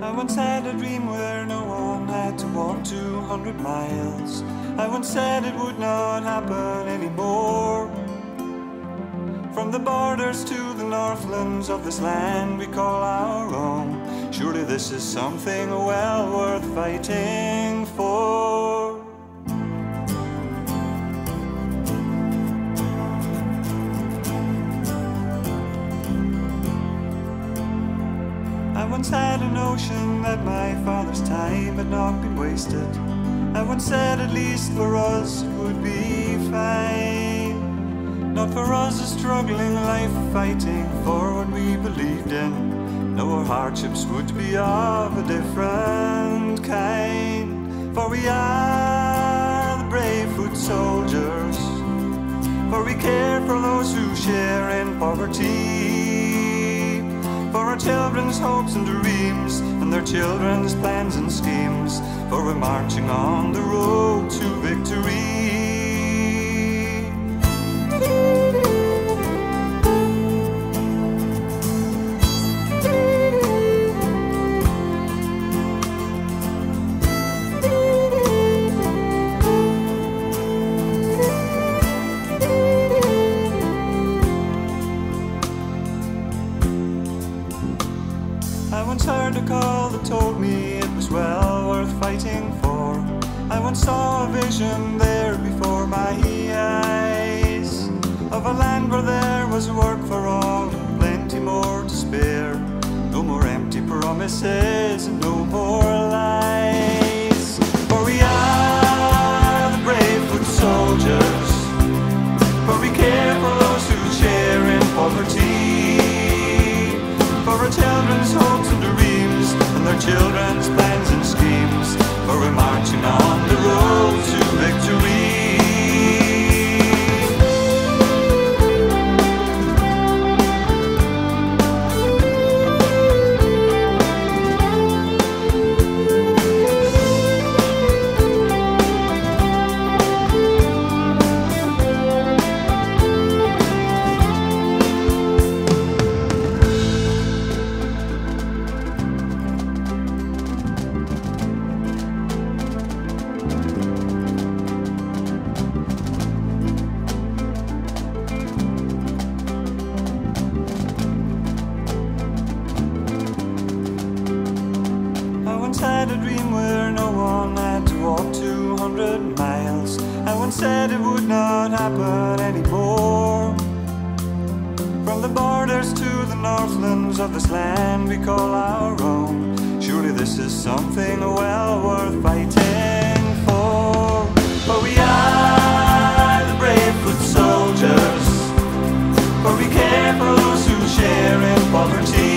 I once had a dream where no one had to walk 200 miles. I once said it would not happen anymore. From the borders to the northlands of this land we call our own. Surely this is something well worth fighting for. I once had a notion that my father's time had not been wasted. I once said at least for us it would be fine. Not for us a struggling life fighting for what we believed in. No, our hardships would be of a different kind. For we are the brave foot soldiers, for we care for those who share in poverty, for our children's hopes and dreams, and their children's plans and schemes, for we're marching on the road to victory. I once heard a call that told me it was well worth fighting for. I once saw a vision there before my eyes, of a land where there was work for all and plenty more to spare. No more empty promises and no more lies. For we are the brave foot soldiers, for we care for those who share in poverty, for our children's hopes and dreams, and their children's plans and schemes, for we're marching on the road to victory. I once had a dream where no one had to walk 200 miles. I once said it would not happen anymore. From the borders to the northlands of this land we call our own. Surely this is something well worth fighting for. For we are the brave foot soldiers, for we care for those who share in poverty,